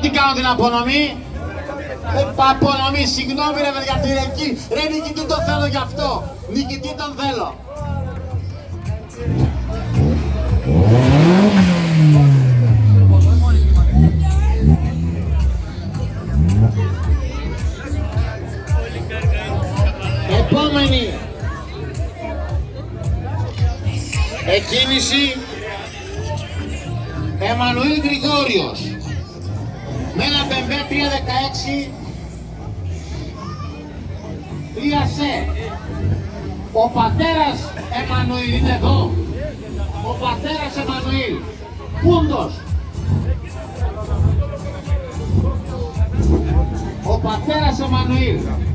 Τι κάνω την απονομή. Απονομή, συγγνώμη ρε παιδιά, ρε νικητή τον θέλω γι' αυτό. Νικητή τον θέλω. Επόμενη εκκίνηση, Εμμανουήλ Γρηγόριος με ένα BMW 316 3C. Ο πατέρας Εμμανουήλ είναι εδώ. Ο πατέρας Εμμανουήλ Πούντος. Ο πατέρας Εμμανουήλ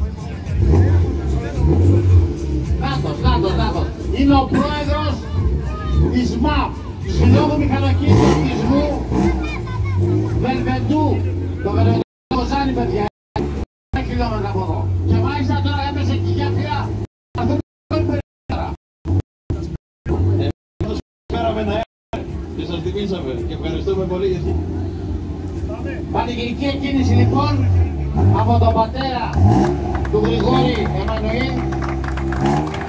Νάτος. Είναι ο πρόεδρος της ΜΑΠ, Συλλόγου Μηχανοκίνητου Βελβεντού. Το Βελβεντού Κοζάνη, παιδιά, 1 χιλιόμετρα από εδώ. Και μάλιστα τώρα έπεσε εκεί για πια. Αυτό είναι περισσότερα. Φέραμε ένα και σας τιμήσαμε και ευχαριστούμε πολύ γιατί. Πανηγυρική εκκίνηση λοιπόν από τον πατέρα του Γρηγόρη Εμμανουήλ.